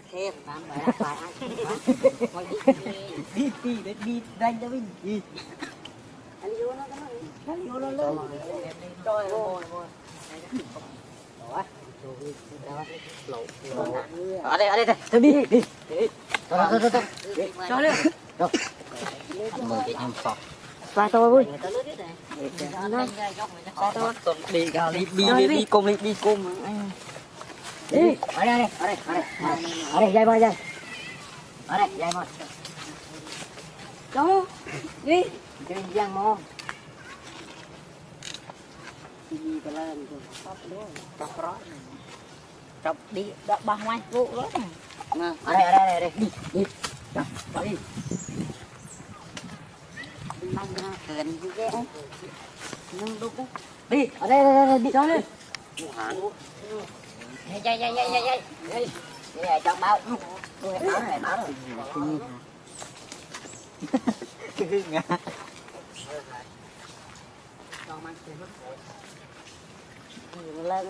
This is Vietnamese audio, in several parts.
thêm làm bài bài đi đánh cho mình đi anh vô nó lên rồi ở đây thôi đi rồi cho lên rồi mời cái em sọt ba tôi vui đi cùng đi ở đây dây bơi dây ở đây dây bơi đó đi cái giang mò đi cái lên chọc đi bao ngoài vụ đó ở đây đi đi mang ra gần như thế nhưng đúng đi ở đây đi cho lên dây cho báo rồi cái ngã con mang lên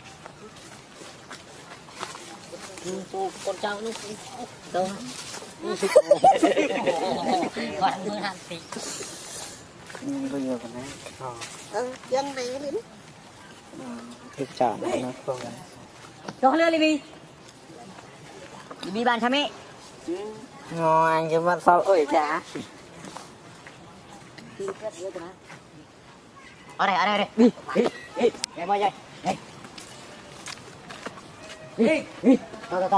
con trâu nó đâu còn mưa hàng thì bây giờ còn đấy dân này đi thực trả nó không cho lên đi bàn cha mẹ ngon anh chứ mà sao ơi chả ở đây đi đây bao giờ đi to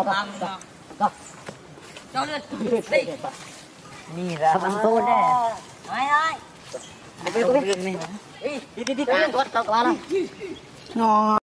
cho lên đi ra bắn tôn đấy ơi đi tốt quá lắm ngon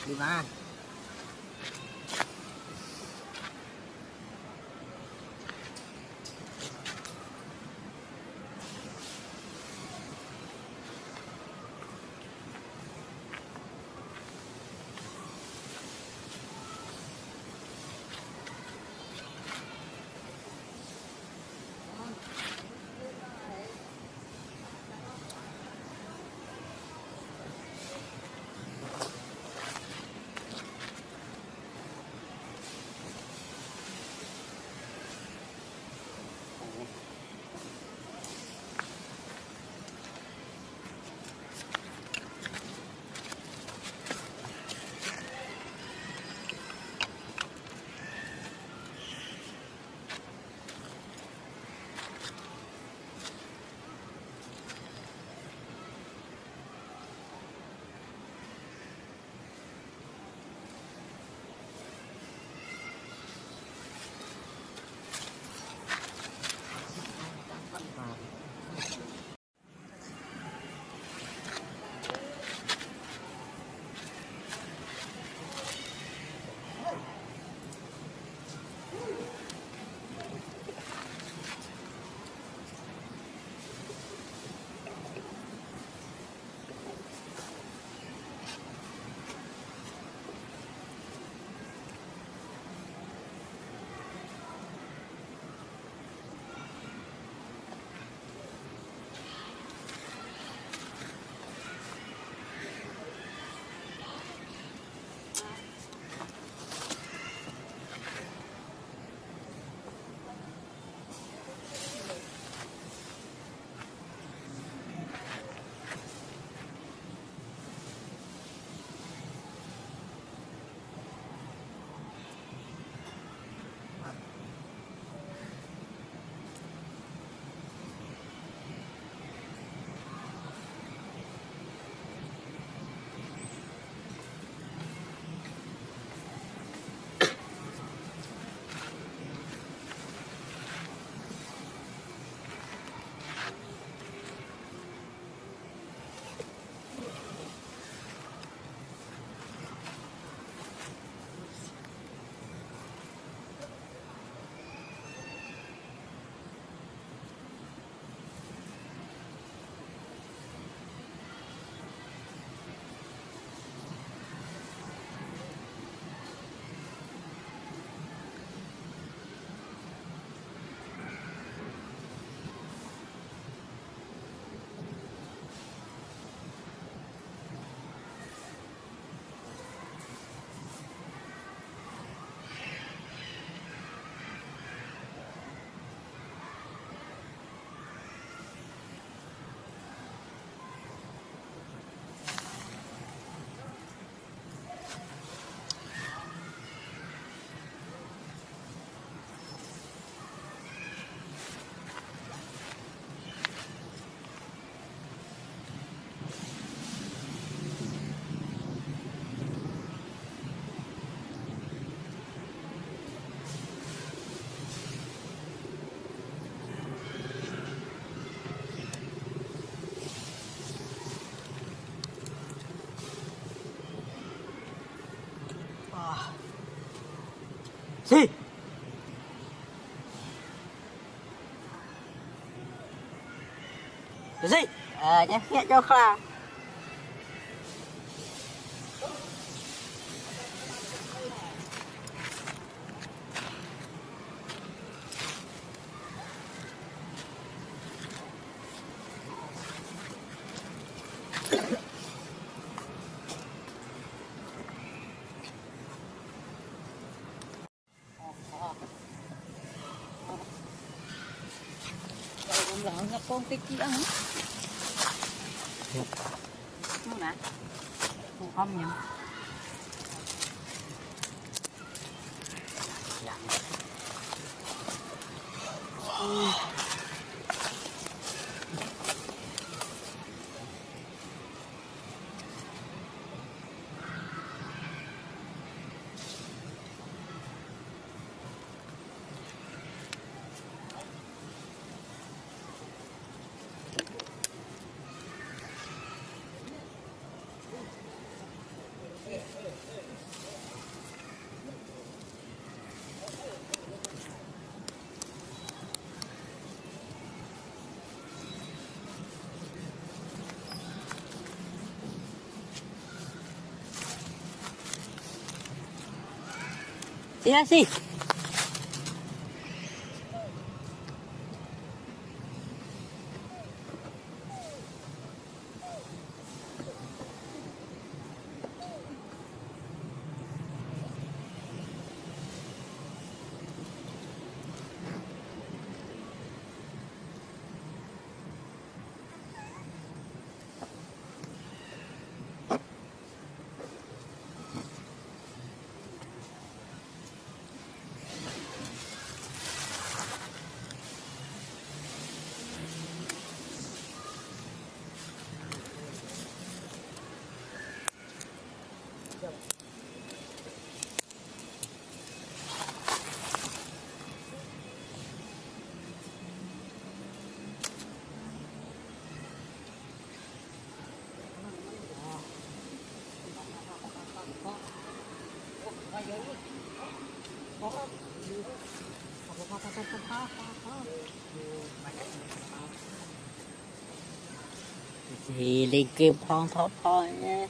đi ba. Gì? Cái gì? Nhé, nhẹ cho Khoa. Lợn gặp con tí kia hả? Không nè. Không nhầm. Tira así. Thì đi kịp phong thôi nha.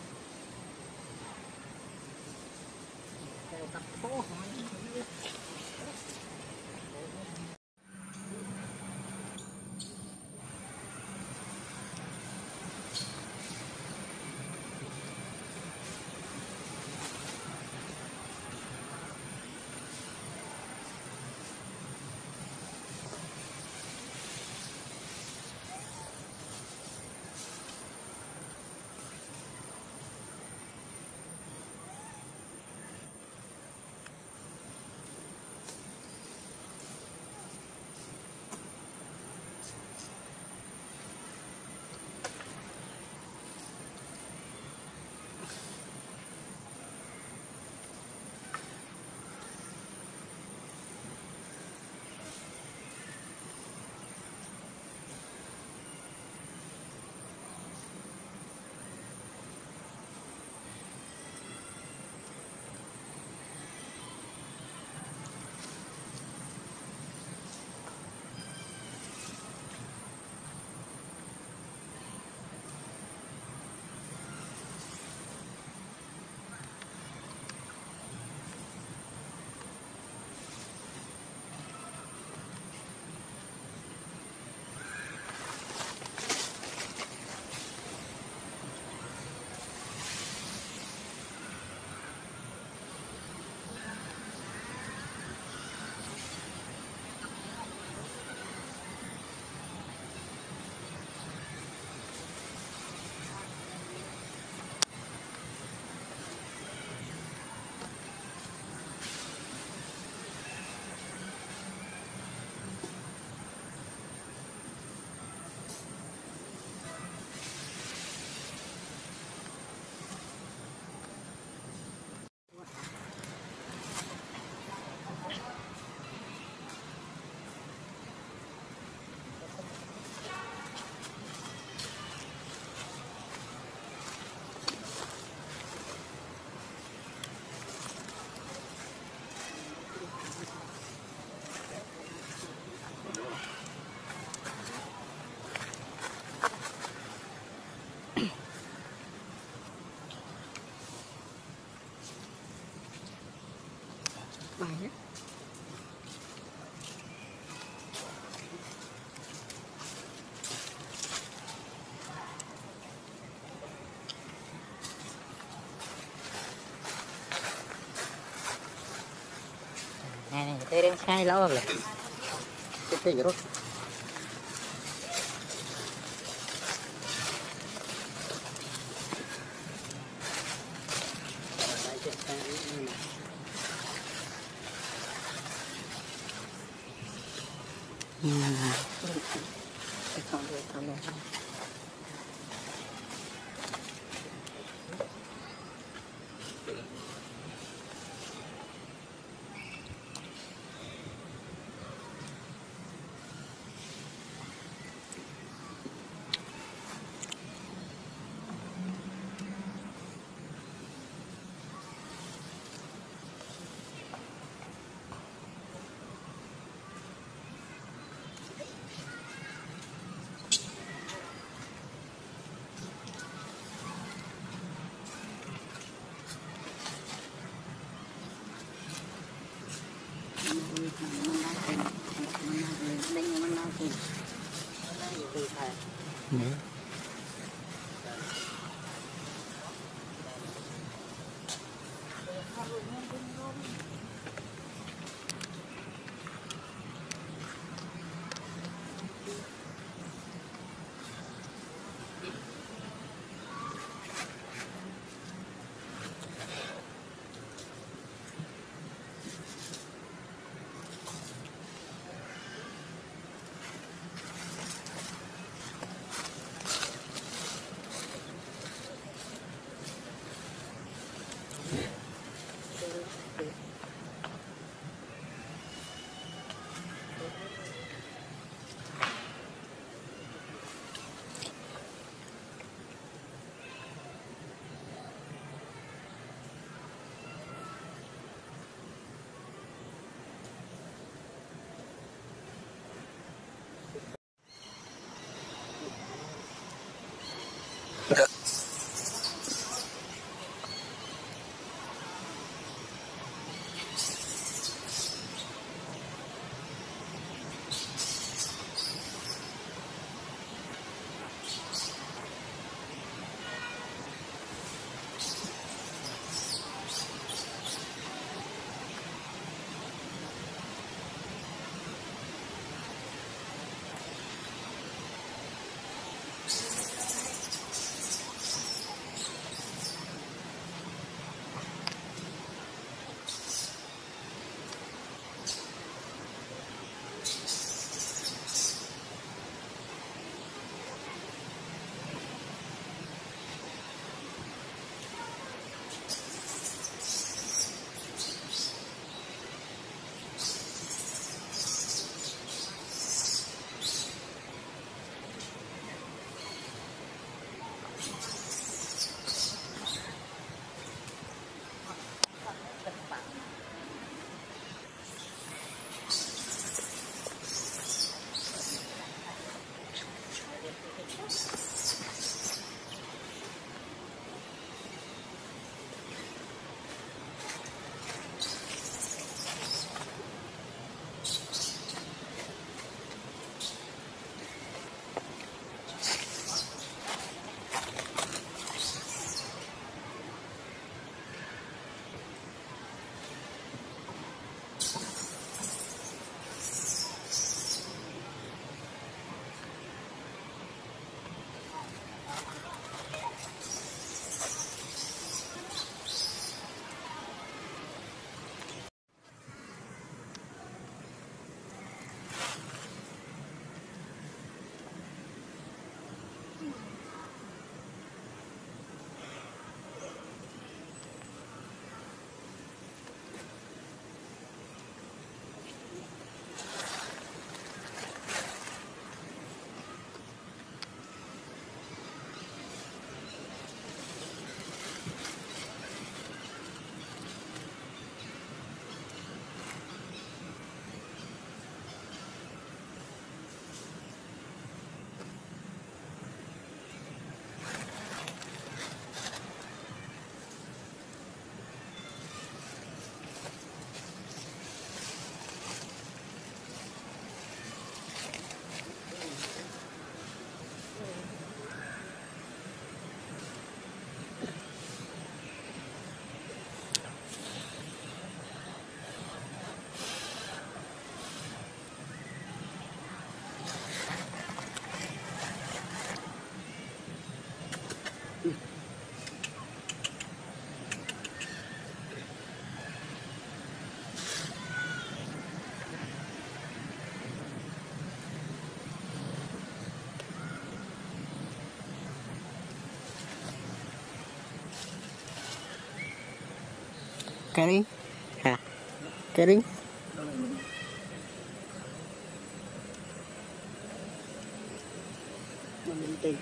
Bài đó. Này tôi đang sai lâu rồi. Cái gì đó. Không được, không được. Cái đi hả? Cái đi mình tìm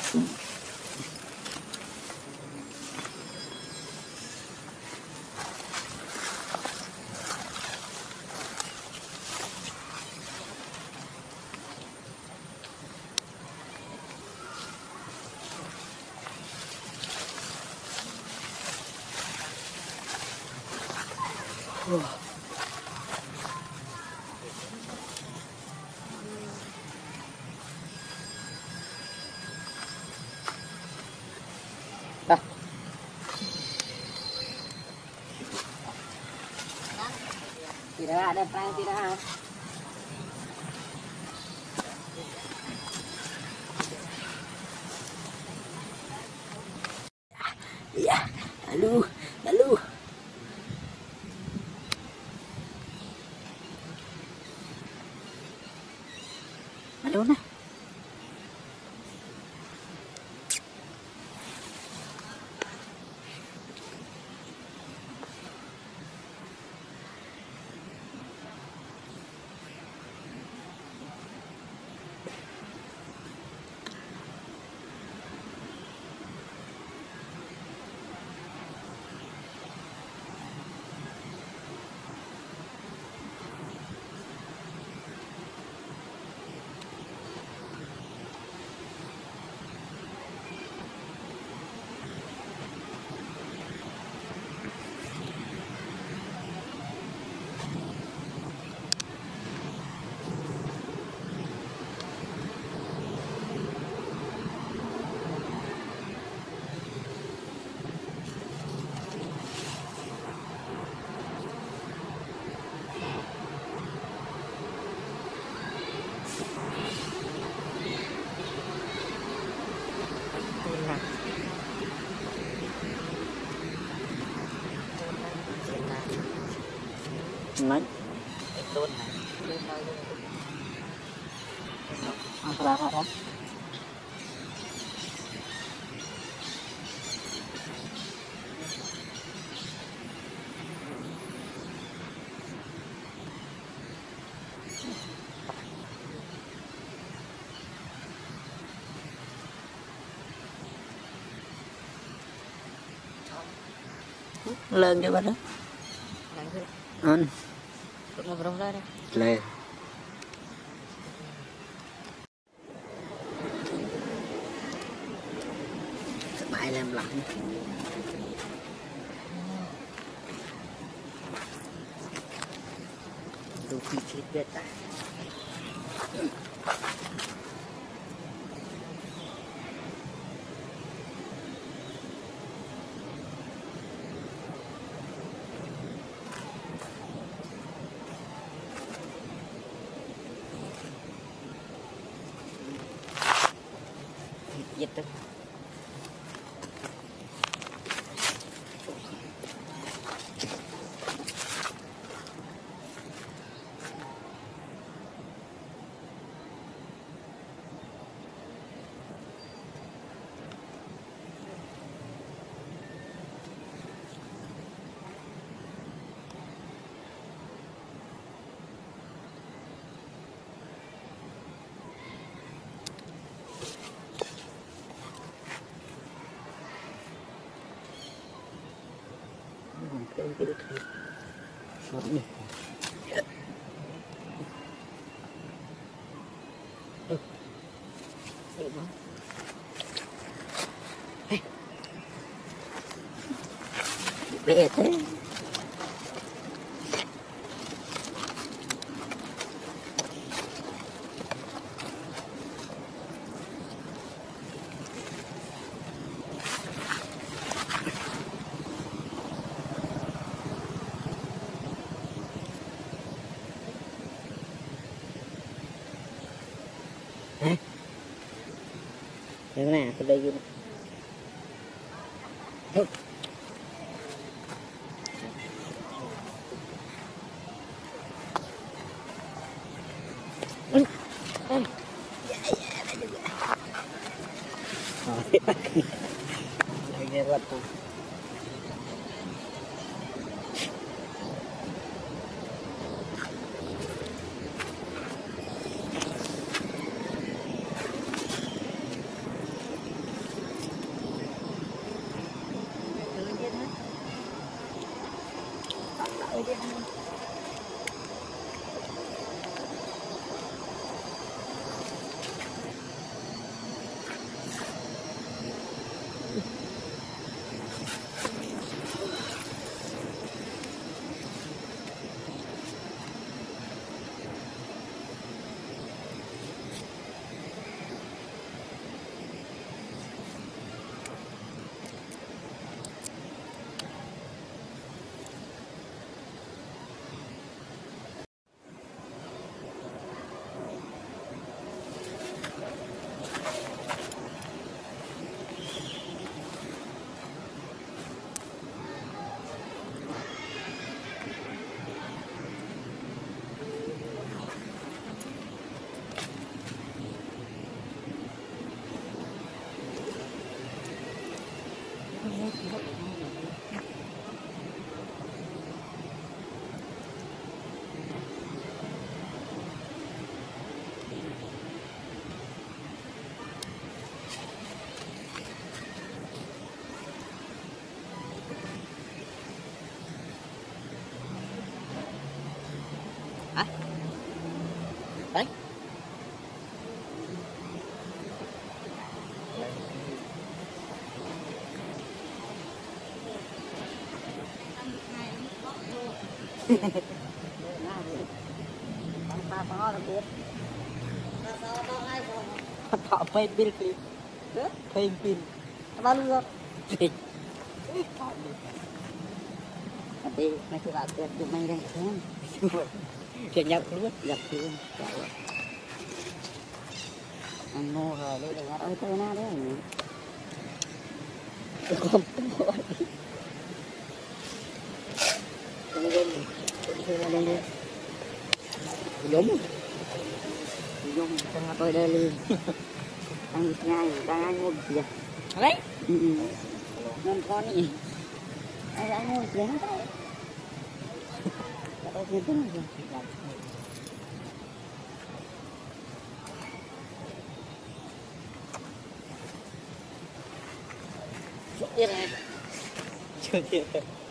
Tidak ada perang, tidak. Ya, lalu. Lalu nah. Mấy Tôn ra đó. Lên cho bà đó. Anh lên bài làm lạnh đủ chi tiết biết ta. Giật được. cái được sót đi Bé thế. Thế này cái đây nghe lật Đấy. Họ phê pin clip phê pin bao nhiêu thì đi mấy thứ bạn tuyệt tụi mày đây xem chuyện nhập luôn anh mua rồi đây là ơi tôi na đấy không đúng cho tôi đây liền anh ngay đang ăn mua gì đấy ngon con gì ai ăn mua gì hết đấy tôi chưa tính rồi chưa này chưa chưa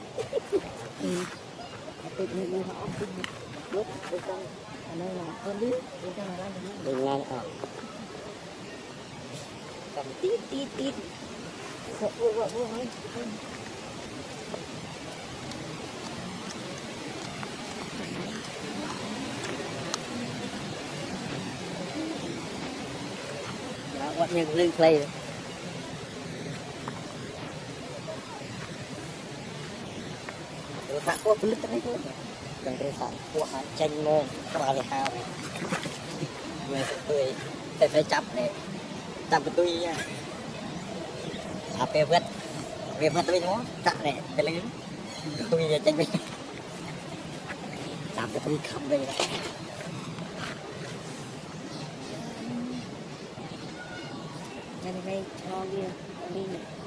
tôi muốn họ bước tôi con ở đây là con biết đừng lan ở cầm tít tít tít quạt nhân lên play rồi có lít đấy thôi cần cái sản của chanh môn các bạn hào về tôi phải chắp này chắp của tôi nha về vết tôi nó chặt này cái lấy tôi về chanh bên chắp của tôi khắp đây đây cho đi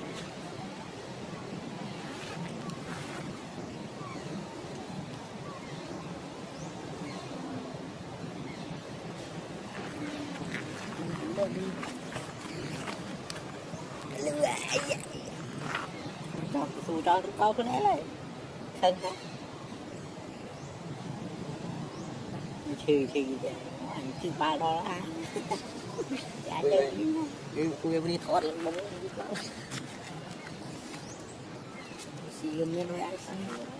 tôi cho câu cái này này thân hả trừ chứ ba đo là dạ tôi đi thoát lên bóng xì gần như nói ăn xăng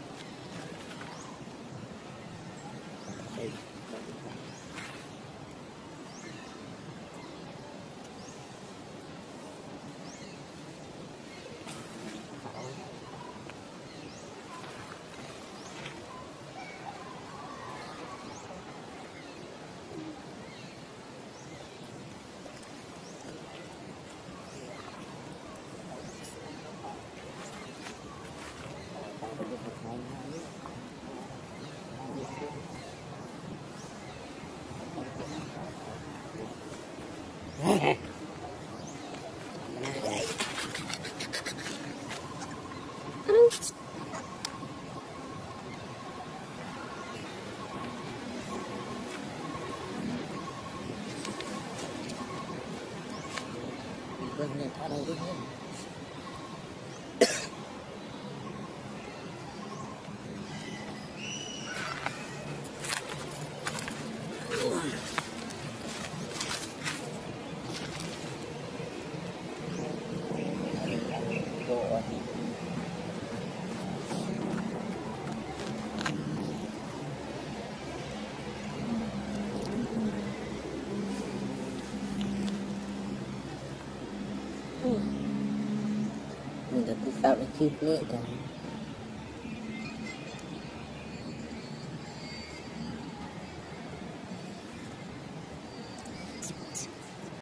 ở đây đúng không? mình đã tự tạo được chi phí cả